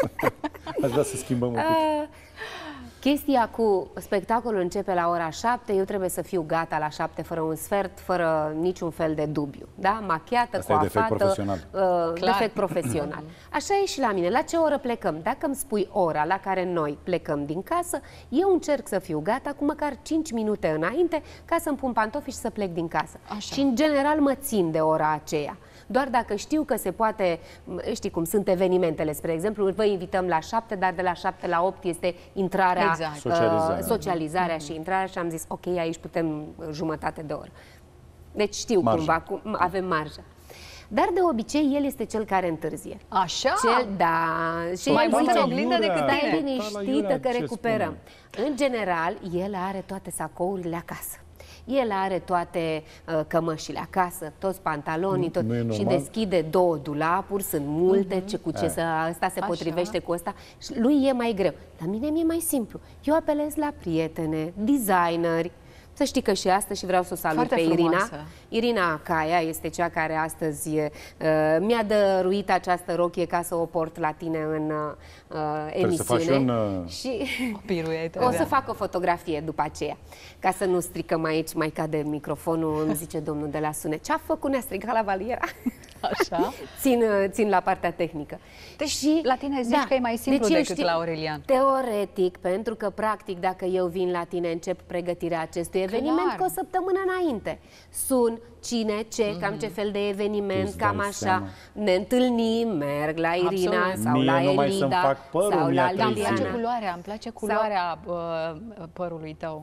Aș vrea să schimbăm un pic. Uh, chestia cu spectacolul începe la ora șapte, eu trebuie să fiu gata la șapte fără un sfert, fără niciun fel de dubiu. Da? Machiată, Asta e defect coafată, profesional. uh, Clar. defect profesional. Așa e și la mine. La ce oră plecăm? Dacă îmi spui ora la care noi plecăm din casă, eu încerc să fiu gata cu măcar cinci minute înainte ca să-mi pun pantofii și să plec din casă. Așa. Și în general mă țin de ora aceea. Doar dacă știu că se poate, știi cum sunt evenimentele, spre exemplu, vă invităm la șapte, dar de la șapte la opt este intrarea, Exact. Socializarea. uh, socializarea și intrarea și am zis, ok, aici putem jumătate de oră. Deci știu Marjă. cumva, cum, avem marjă. Dar de obicei el este cel care întârzie. Așa? Cel, da, și Mai el mult zice, în oglindă decât stai tine. liniștită Iurea, că ce recuperăm. În general, el are toate sacourile acasă. El are toate uh, cămășile acasă, toți pantalonii, tot, Nu e și normal? deschide două dulapuri, sunt multe, ce, cu ce să, ăsta se Așa. potrivește cu ăsta. Și lui e mai greu. La mine mi-e mai simplu. Eu apelez la prietene, designeri. Să știi că și astăzi, și vreau să o salut Foarte pe Irina. frumoasă. Irina Caia este cea care astăzi uh, mi-a dăruit această rochie ca să o port la tine în uh, emisiune. să faci un, uh, Și O piruetă, o da. să fac o fotografie după aceea. Ca să nu stricăm aici, mai cade microfonul, îmi zice domnul de la sunet. Ce-a făcut? Ne-a strigat la valiera. Așa. Țin, uh, țin la partea tehnică. Deci Și- la tine zici că e mai simplu eu decât la Aurelian. Teoretic, pentru că practic dacă eu vin la tine, încep pregătirea acestui eveniment Clar. cu o săptămână înainte. Sun, cine, ce, Mhm. cam ce fel de eveniment, Tu-ți cam dai așa. seama. Ne întâlnim, merg la Irina Absolut. sau Mie la numai să-mi Elida fac părul sau mi-a la trei Dar îmi zile. place Liliana. culoarea, îmi place culoarea uh, părului tău.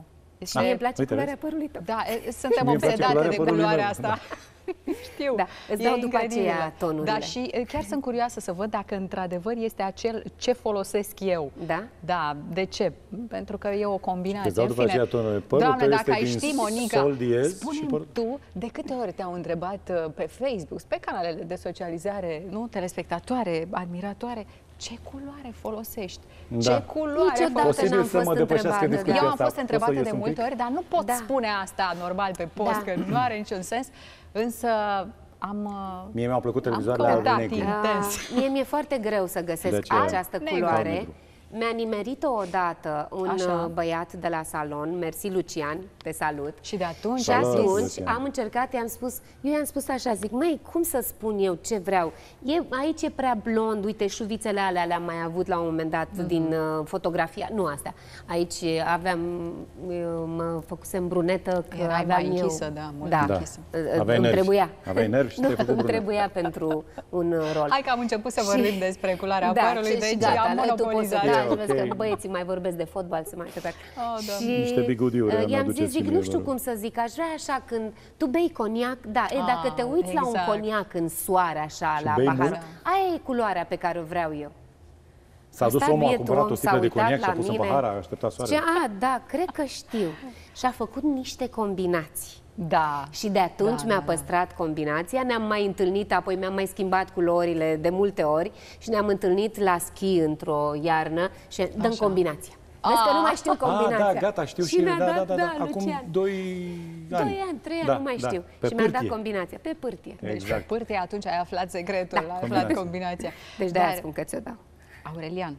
Și mie îmi place uite, culoarea vezi? părului tău. Da, e, suntem Mie îmi place obsedate de culoarea părului culoarea meu, asta. da. Știu. Da, îți E dau după incredibilă. aceea tonurile. Da, și e, chiar sunt curioasă să văd dacă într-adevăr este acel ce folosesc eu. Da? Da, de ce? Pentru că e o combinație. Îți dau în după fine. aceea tonurile. Părul Doamne, tău dacă este ai din ști, Monica, sol diez și spune-mi păr- tu de câte ori te-au întrebat uh, pe Facebook, pe canalele de socializare, nu, telespectatoare, admiratoare, ce culoare folosești? Da. Ce culoare Niciodată folosești? n-am Posibil să fost mă depășească întrebată, discuția Eu am asta. fost Pot să întrebată ies de un multe pic? ori, dar nu pot Da. spune asta normal pe post, Da. că nu are niciun sens. Însă am... uh, Mie mi-au plăcut am televizoarele alb căutat negru. intens. Ah, mie mi-e foarte greu să găsesc De ce? această Negru. culoare. Negru. Mi-a nimerit-o odată un Așa. uh, băiat de la salon, mersi Lucian, te salut. Și de atunci Și ai zis- atunci Lucian. am încercat, i-am spus, eu i-am spus așa, zic, măi, cum să spun eu ce vreau? E, aici e prea blond, uite, șuvițele alea le-am mai avut la un moment dat Mhm. din uh, fotografia, nu astea. Aici aveam, eu mă făcusem brunetă, că Erai aveam mai eu... închisă, da, mult da. mai închisă. Uh, Aveai îmi nervi. trebuia. Aveai nervi și Nu, te-ai făcut îmi brunetă. trebuia pentru un uh, rol. Hai că am început să Și- vorbim despre culoarea Da, părului, și- și deci gata, am tu poți să monopolizat. tragi, E, vezi ok. că băieții mai vorbesc de fotbal, se mai întrebați. Oh, da. Și Niște bigudiuri uh, îmi i-am aduceți zis, zic, și nu mie, știu vă cum să zic, aș vrea așa când tu bei coniac, da, e, dacă Ah, te uiți la un exact. coniac în soare așa, Și la bei pahar, mult? aia e culoarea pe care o vreau eu. S-a dus stat omul, a bietul cumpărat o om, sticlă s-a de uitat coniac și a la pus în mine. pahar, a așteptat Și soarele. a, da, cred că știu. Și a făcut niște combinații. Da. Și de atunci Da, mi-a da, da. păstrat combinația, ne-am mai întâlnit, apoi mi-am mai schimbat culorile de multe ori și ne-am întâlnit la schi într-o iarnă și dăm Așa. combinația. Vezi că nu mai știu combinația. Ah, da, gata, știu și, și eu, mi-a da, dat, da, da, da. Lucian. Acum doi ani. Doi ani, trei ani, Da, nu mai da. știu. Pe Și mi-a dat pârtie. combinația, pe pârtie. Deci Exact. pe pârtie atunci ai aflat secretul, ai aflat Combinația. combinația. Deci de-aia Dar, spun că ți-o dau. Aurelian,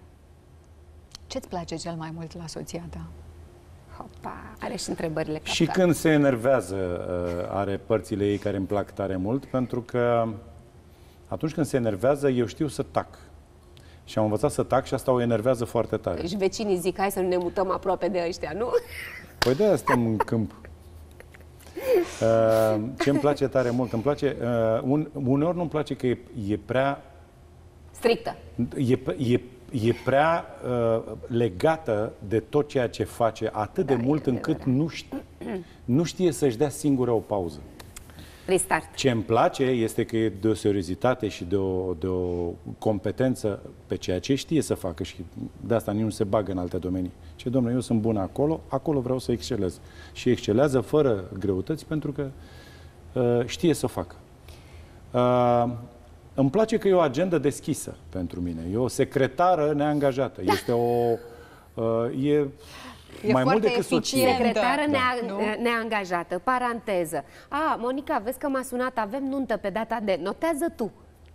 ce-ți place cel mai mult la soția ta? Hopa, are și întrebările Și capcane. când se enervează, uh, are părțile ei care îmi plac tare mult, pentru că atunci când se enervează, eu știu să tac. Și am învățat să tac și asta o enervează foarte tare. Și vecinii zic, hai să nu ne mutăm aproape de ăștia, nu? Păi de-aia stăm în câmp. Uh, ce îmi place tare mult? Îmi place, uh, un, uneori nu-mi place că e, e prea Strictă. E, e, e prea uh, legată de tot ceea ce face atât de mult încât nu știe, nu știe să-și dea singură o pauză. Restart. Ce îmi place este că e de o seriozitate și de o, de o competență pe ceea ce știe să facă și de asta nici nu se bagă în alte domenii. Ce, domnule, eu sunt bun acolo, acolo vreau să excelez. Și excelează fără greutăți pentru că uh, știe să o facă. Uh, îmi place că e o agendă deschisă pentru mine. E o secretară neangajată. Este o... Uh, e E mai mult foarte decât soție. eficientă. Secretară Da. nea, Nu? neangajată, paranteză. A, Monica, vezi că m-a sunat, avem nuntă pe data de... Notează tu.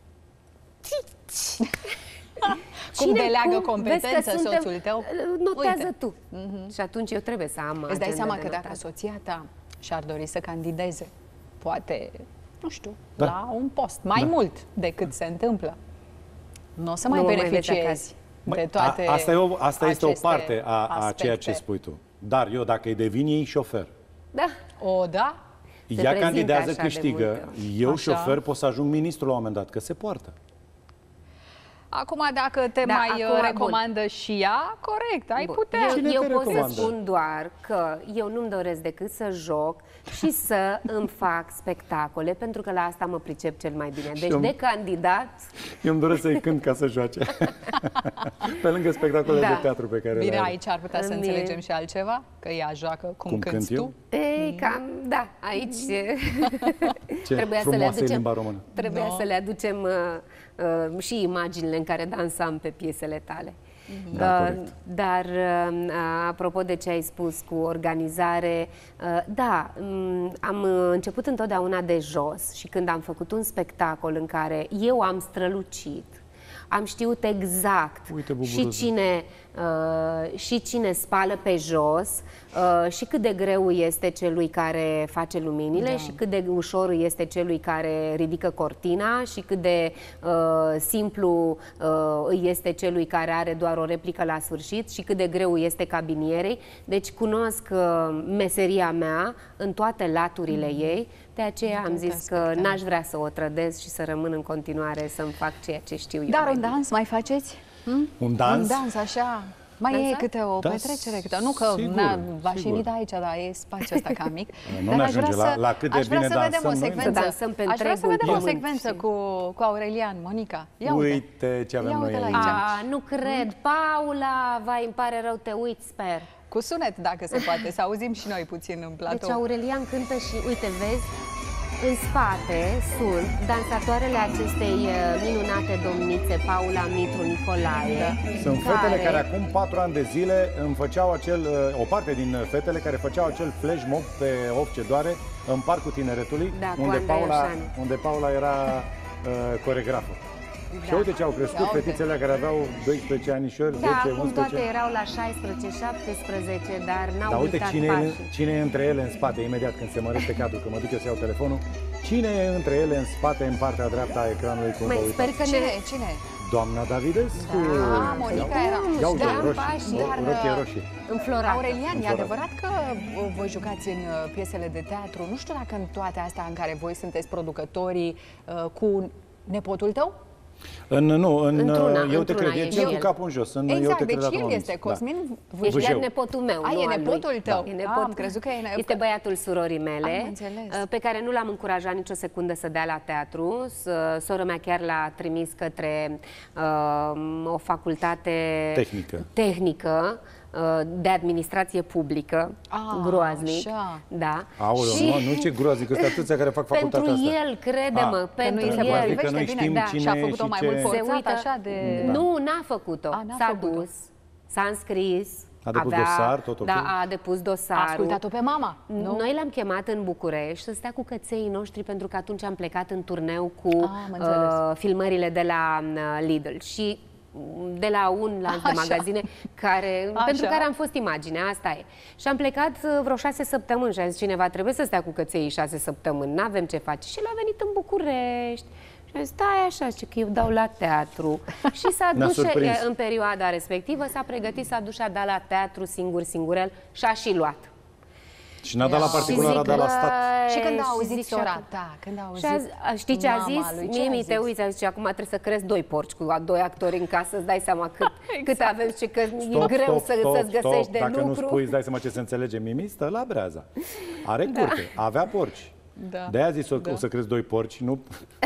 Cum deleagă Vezi competență că suntem- soțul tău? Notează Uite. tu. Și atunci eu trebuie să am Îți dai agenda seama de că dacă notat. soția ta și-ar dori să candideze, poate, nu știu, Da. la un post, mai mult decât se întâmplă, nu o să mai Nu mă mai vezi beneficiezi acasă. de Măi, toate a, asta e o, asta este o aceste parte a, a ceea ce aspecte. spui tu. Dar eu, dacă îi devin ei șofer, Da. O, da? Se ea prezintă candidează, așa de câștigă. multe ori. Eu, Așa. șofer, pot să ajung ministru la un moment dat, că se poartă. Acum, dacă te Da, mai acum, uh, recomandă și ea, corect, ai Bun. putea. Eu, Cine eu te pot să recomandă? spun doar că eu nu-mi doresc decât să joc și să îmi fac spectacole, pentru că la asta mă pricep cel mai bine. Deci eu- de candidat, Eu îmi doresc să-i cânt ca să joace. Pe lângă spectacolele Da. de teatru pe care Bine, le are. aici ar putea să Îmi- înțelegem și altceva, că ea joacă cum, Cum cânti cânt eu? tu. e, cam, da, aici Ce trebuia să le frumoasă e aducem, limba română. trebuia No. să le aducem uh, uh, și imaginile în care dansam pe piesele tale. Da, Uh, corect. dar, uh, apropo de ce ai spus cu organizare, uh, da, um, am uh, început întotdeauna de jos și când am făcut un spectacol în care eu am strălucit, am știut exact Uite, și buburuță. cine, uh, și cine spală pe jos uh, și cât de greu este celui care face luminile Da. și cât de ușor este celui care ridică cortina și cât de uh, simplu uh, îi este celui care are doar o replică la sfârșit și cât de greu este cabinierei. Deci cunosc uh, meseria mea în toate laturile Mm. ei, de aceea am zis că aspecte. n-aș vrea să o trădez și să rămân în continuare să-mi fac ceea ce știu eu. Dar mai un bine. dans mai faceți? Hm? Un dans? Un dans așa, Mai Dansa? e câte o Da, petrecere, câte o... Nu că sigur, na, v-aș sigur. invita aici, dar e spațiul ăsta cam mic. Nu Dar ne aș vrea ajunge la- să- la cât de aș vrea bine să vedem o dansăm noi. secvență. Să dansăm pe Aș vrea să întregul vedem o pământ. secvență cu, cu Aurelian, Monica. Ia uite. Uite ce avem Ia noi uite la aici. aici. A, nu cred. Paula, vai, îmi pare rău, te uiți, sper. Cu sunet, dacă se poate, să auzim și noi puțin în platou. Deci Aurelian cântă și, uite, vezi, în spate sunt dansatoarele acestei uh, minunate domnițe, Paula Mitru Nicolae. Sunt fetele care acum patru ani de zile îmi făceau acel, o parte din fetele care făceau acel flash mob pe Of ce doare în Parcul Tineretului, Da, cu unde, Andrei Paula, Oșan. unde Paula era uh, coregrafă. Și uite ce au crescut Da, uite. fetițele care aveau doisprezece anișori, Da, zece, acum toate unsprezece. erau la șaisprezece șaptesprezece, dar n-au Dar uite uitat cine e, pașii. cine e între ele în spate, imediat când se mărește cadrul, că mă duc eu să iau telefonul. Cine e între ele în spate, în partea dreaptă a ecranului, cum vă Măi, uitați? sper că ne... Cine? Cine? Doamna Davidescu! Ah, Monica era. Ia uite, Da, roșii, pașii, o- dar, rochie roșii. înflorată. Aurelian, e Înflorat. adevărat că uh, voi jucați în uh, piesele de teatru? Nu știu dacă în toate astea în care voi sunteți producătorii uh, cu nepotul tău? În, nu, în, Într-una, eu te într-una cred, e e cel cu el. capul în jos. În, eu Exact, te deci cred el acum, este da. Cosmin Ești Vâjeu. chiar nepotul meu, A, nu e al lui. nepotul tău. E Ah, nepotul. am crezut că e ne- Este băiatul surorii mele, Am înțeles. pe care nu l-am încurajat nicio secundă să dea la teatru. S- Sora mea chiar l-a trimis către uh, o facultate Tehnică. tehnică uh, de administrație publică, Ah, groaznic. așa. Da. Aoleu, Și nu, nu ce groaznic, ăsta atâția care fac facultatea pentru asta. el, crede-mă, Ah, pentru nu-i se el. potrivește că noi bine, știm da, cine și-a e făcut-o și mai ce- mult Se forțat, uită, așa de... Da. Nu, n-a făcut-o. A, n-a S-a făcut-o. dus, s-a înscris. A depus avea, dosar, tot ok? Da, a depus dosarul. A ascultat-o pe mama, nu? Noi l-am chemat în București să stea cu căței noștri pentru că atunci am plecat în turneu cu Ah, am înțeles. uh, filmările de la uh, Lidl și de la un lanț de Așa. magazine care, Așa. pentru care am fost imaginea, asta e. Și am plecat uh, vreo șase săptămâni și a zis cineva, trebuie să stea cu căței șase săptămâni, n-avem ce face. Și el a venit în București. Și a zis, stai așa, zice că eu dau la teatru. Și s-a Ne-a dus și- surprins. în perioada respectivă, s-a pregătit, s-a dus și a dat la teatru singur, singurel și a și luat. Și n-a dat la Și particular, a zic dat la că- stat. Și când a și auzit zic și sora acum- ta, când a Și auzit a, știi ce a mama zis? lui, ce Mie a mi te zis? uiți, a zis, și acum trebuie să crezi doi porci cu a doi actori în casă, îți dai seama cât, Exact. cât avem și că e greu să, să-ți găsești de Dacă lucru. nu spui, îți dai seama ce se înțelege. Mimi stă la breaza. Are curte, avea porci. Da. De-aia a zis o, Da. o să crezi doi porci, nu...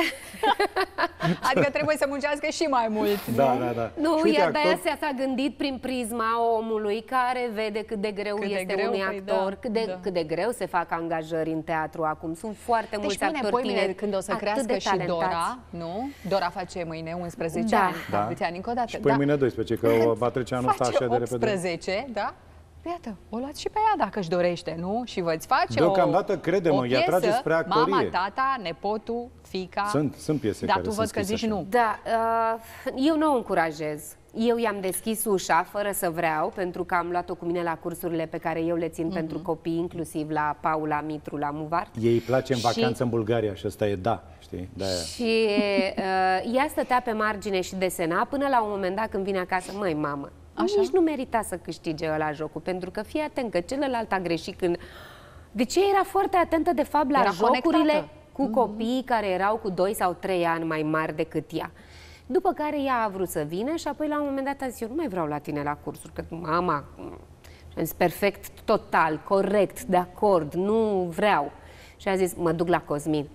Adică trebuie să muncească și mai mult. Da, da, da. Nu, Și uite, iar de-aia actor- s-a gândit prin prisma omului care vede cât de greu Cât de este greu, unui păi actor, da, cât, de, da. cât de greu se fac angajări în teatru acum. Sunt foarte Deci mulți până actori poimine, tineri când o să atât crească de și talentați. Dora, nu? Dora face mâine unsprezece Da. ani, Da. la mulți ani încă o dată. Și păi mâine doisprezece, că va trece anul ăsta Face așa de repede. optsprezece, da? Iată, o luați și pe ea dacă își dorește, nu? Și vă-ți face Deocamdată, o, crede-mă, o ea trage piesă, spre actorie. mama, tata, nepotul, fiica. Sunt, sunt piese Dar care tu sunt văd că scrise zici așa. nu. Da, uh, eu nu o încurajez. Eu i-am deschis ușa fără să vreau, pentru că am luat-o cu mine la cursurile pe care eu le țin Mhm. pentru copii, inclusiv la Paula Mitru, la Muvart. Ei îi place în Și- vacanță în Bulgaria și ăsta e da, știi? De-aia. Și uh, ea stătea pe margine și desena până la un moment dat când vine acasă, măi, mamă, Așa? nici nu merita să câștige ăla jocul, pentru că fii atent că celălalt a greșit când... De ce era foarte atentă, de fapt, la Era jocurile conectată. cu copiii care erau cu doi sau trei ani mai mari decât ea. După care ea a vrut să vină și apoi la un moment dat a zis, eu nu mai vreau la tine la cursuri, că mama... Și am zis, perfect, total, corect, de acord, nu vreau. Și a zis, mă duc la Cosmin.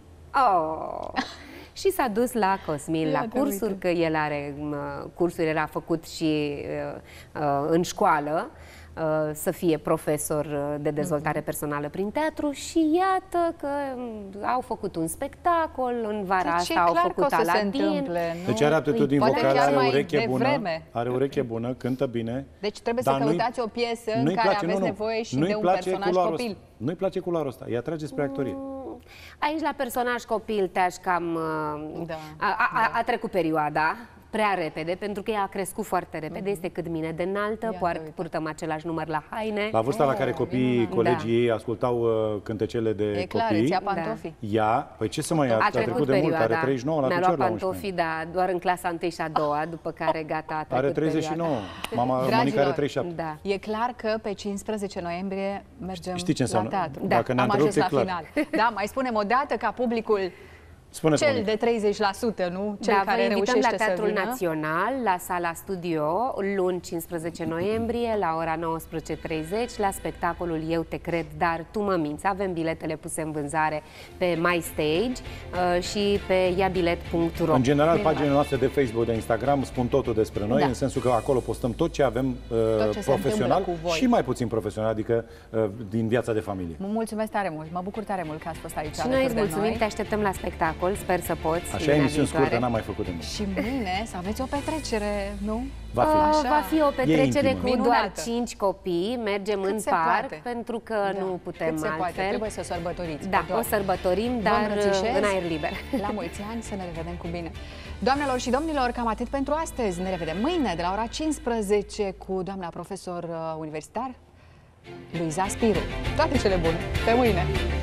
Oh! Și s-a dus la Cosmin, la Iată, cursuri, uite. că el are uh, cursuri, el a făcut și uh, uh, în școală, uh, să fie profesor uh, de dezvoltare personală prin teatru și iată că um, au făcut un spectacol, în vara Deci e asta au clar că făcut o să se Aladin. întâmple, nu? Deci are aptitudini Poate vocale, chiar are mai ureche bună, devreme. are ureche bună, cântă bine. Deci trebuie dar să nu-i- căutați o piesă în nu-i care place, aveți nu, nu. nevoie și Nu-i de un place personaj culoarul copil. ăsta. Nu-i place culoarul ăsta, ea trage spre actorie. Aici la personaj copil te-aș cam... uh, Da, a, a, a, a trecut perioada prea repede, pentru că ea a crescut foarte repede, este cât mine de înaltă, Iată, poart, uite. purtăm același număr la haine. La vârsta la care copiii, minunat. colegii Da. ei ascultau uh, cântecele de E clar, copii, îți ia Da. pantofii. ea, păi ce să mai ia, A a trecut trecut de mult, perioada. are treizeci și nouă la Mi-a luat picior la unsprezece. pantofii, da, doar în clasa întâi și a doua, după care gata, a trecut Are treizeci și nouă. perioada. Mama Monica Dragilor, are treizeci și șapte. Da. E clar că pe cincisprezece noiembrie mergem Știi ce înseamnă? la teatru. Dacă ne-a Am întrerupt, ajuns e la clar. final. Da, mai spunem o dată ca publicul Spuneți, cel Monica. de treizeci la sută, nu? Cel Da, care vă invităm reușește la Teatrul să vină. Național, la Sala Studio, luni cincisprezece noiembrie, la ora nouăsprezece treizeci, la spectacolul Eu te cred, dar tu mă minți. Avem biletele puse în vânzare pe MyStage uh, și pe iabilet punct ro. În general, Minunat. paginile noastre de Facebook, de Instagram spun totul despre noi, Da. în sensul că acolo postăm tot ce avem uh, Tot ce se profesional întâmplă cu voi. și mai puțin profesional, adică uh, din viața de familie. Mă mulțumesc tare mult, mă bucur tare mult că ați fost aici Și noi alături îți de mulțumim, noi. te așteptăm la spectacol, sper să poți. Așa, lunea emisiuni scurte, viitoare. n-am mai făcut de mult. Și mâine să aveți o petrecere, nu? Va fi. Uh, Așa. va fi o petrecere intimă. cu doar Minunată. cinci copii, mergem Cât în se parc, poate. pentru că Da. nu putem Cât se altfel. poate, trebuie să sărbătoriți. Da, pe doar. o sărbătorim, Vă dar îmbrățișez. în aer liber. La mulți ani, să ne revedem cu bine. Doamnelor și domnilor, cam atât pentru astăzi. Ne revedem mâine de la ora cincisprezece cu doamna profesor uh, universitar Luiza Spiru. Toate cele bune. Pe mâine!